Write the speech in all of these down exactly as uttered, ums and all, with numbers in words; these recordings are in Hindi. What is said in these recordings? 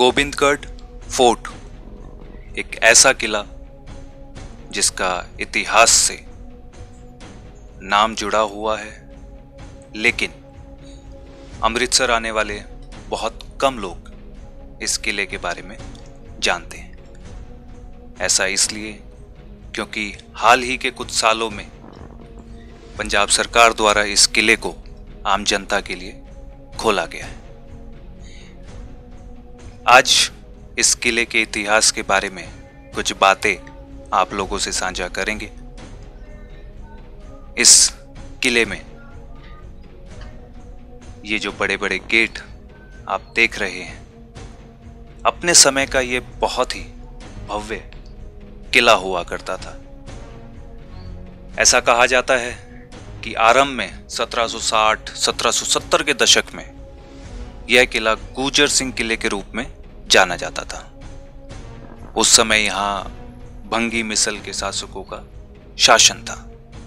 गोबिंदगढ़ फोर्ट एक ऐसा किला जिसका इतिहास से नाम जुड़ा हुआ है, लेकिन अमृतसर आने वाले बहुत कम लोग इस किले के बारे में जानते हैं। ऐसा इसलिए क्योंकि हाल ही के कुछ सालों में पंजाब सरकार द्वारा इस किले को आम जनता के लिए खोला गया है। आज इस किले के इतिहास के बारे में कुछ बातें आप लोगों से साझा करेंगे। इस किले में ये जो बड़े बड़े गेट आप देख रहे हैं, अपने समय का ये बहुत ही भव्य किला हुआ करता था। ऐसा कहा जाता है कि आरंभ में सत्रह सौ साठ सत्रह सौ सत्तर के दशक में यह किला गुजर सिंह किले के रूप में जाना जाता था। उस समय यहां भंगी मिसल के शासकों का शासन था।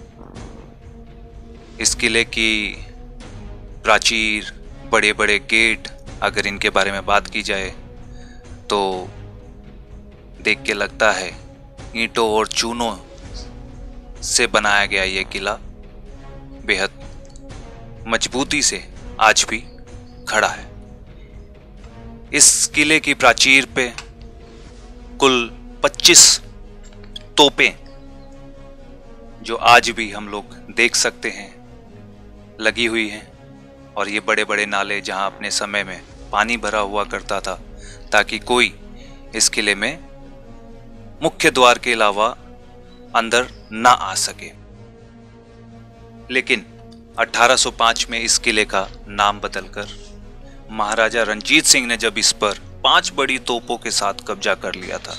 इस किले की प्राचीर, बड़े बड़े गेट, अगर इनके बारे में बात की जाए तो देख के लगता है ईंटों और चूनों से बनाया गया यह किला बेहद मजबूती से आज भी खड़ा है। इस किले की प्राचीर पे कुल पच्चीस तोपें, जो आज भी हम लोग देख सकते हैं, लगी हुई हैं। और ये बड़े बड़े नाले जहां अपने समय में पानी भरा हुआ करता था ताकि कोई इस किले में मुख्य द्वार के अलावा अंदर ना आ सके। लेकिन अठारह सौ पाँच में इस किले का नाम बदलकर महाराजा रणजीत सिंह ने जब इस पर पांच बड़ी तोपों के साथ कब्जा कर लिया था,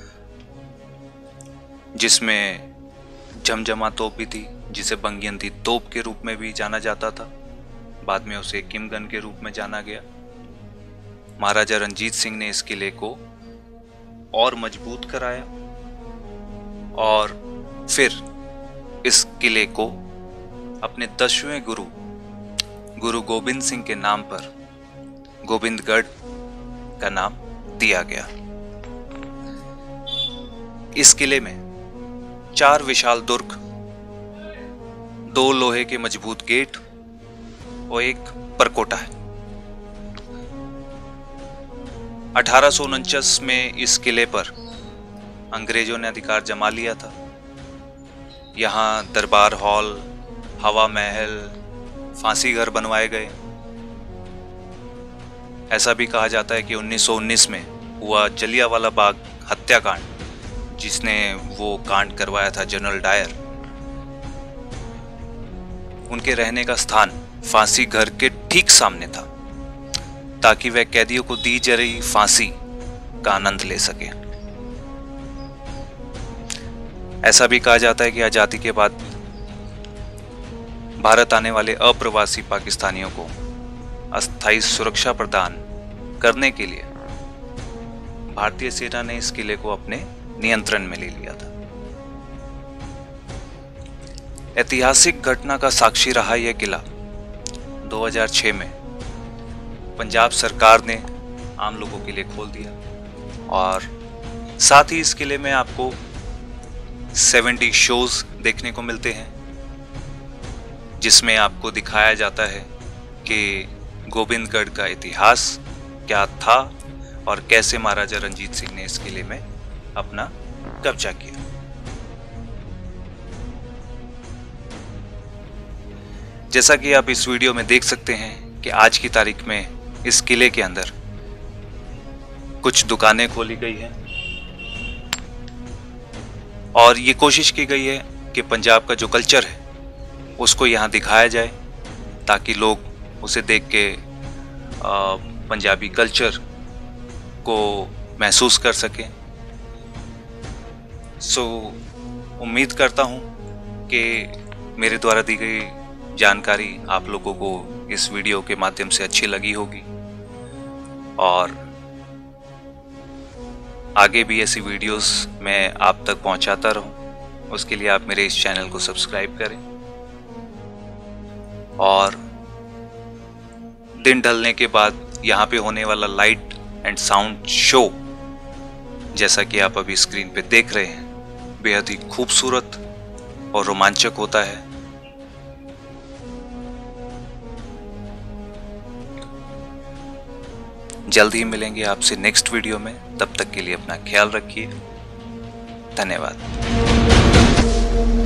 जिसमें झमझमा तोप भी थी, जिसे बंगियंती तोप के रूप में भी जाना जाता था। बाद में उसे किमगन के रूप में जाना गया। महाराजा रणजीत सिंह ने इस किले को और मजबूत कराया और फिर इस किले को अपने दसवें गुरु गुरु गोबिंद सिंह के नाम पर गोबिंदगढ़ का नाम दिया गया। इस किले में चार विशाल दुर्ग, दो लोहे के मजबूत गेट और एक परकोटा है। अठारह सौ उनचास में इस किले पर अंग्रेजों ने अधिकार जमा लिया था। यहां दरबार हॉल, हवा महल, फांसी घर बनवाए गए। ऐसा भी कहा जाता है कि उन्नीस सौ उन्नीस में हुआ जलियांवाला बाग हत्याकांड, जिसने वो कांड करवाया था जनरल डायर, उनके रहने का स्थान फांसी घर के ठीक सामने था ताकि वह कैदियों को दी जा रही फांसी का आनंद ले सके। ऐसा भी कहा जाता है कि आजादी के बाद भारत आने वाले अप्रवासी पाकिस्तानियों को अस्थायी सुरक्षा प्रदान करने के लिए भारतीय सेना ने इस किले को अपने नियंत्रण में ले लिया था। ऐतिहासिक घटना का साक्षी रहा यह किला दो हज़ार छह में पंजाब सरकार ने आम लोगों के लिए खोल दिया और साथ ही इस किले में आपको सत्तर शोज देखने को मिलते हैं, जिसमें आपको दिखाया जाता है कि गोबिंदगढ़ का इतिहास क्या था और कैसे महाराजा रणजीत सिंह ने इस किले में अपना कब्जा किया। जैसा कि आप इस वीडियो में देख सकते हैं कि आज की तारीख में इस किले के अंदर कुछ दुकानें खोली गई हैं और ये कोशिश की गई है कि पंजाब का जो कल्चर है उसको यहाँ दिखाया जाए ताकि लोग उसे देख के पंजाबी कल्चर को महसूस कर सकें। सो उम्मीद करता हूँ कि मेरे द्वारा दी गई जानकारी आप लोगों को इस वीडियो के माध्यम से अच्छी लगी होगी और आगे भी ऐसी वीडियोस मैं आप तक पहुंचाता रहूं। उसके लिए आप मेरे इस चैनल को सब्सक्राइब करें और दिन ढलने के बाद यहाँ पे होने वाला लाइट एंड साउंड शो, जैसा कि आप अभी स्क्रीन पे देख रहे हैं, बेहद ही खूबसूरत और रोमांचक होता है। जल्द ही मिलेंगे आपसे नेक्स्ट वीडियो में, तब तक के लिए अपना ख्याल रखिए। धन्यवाद।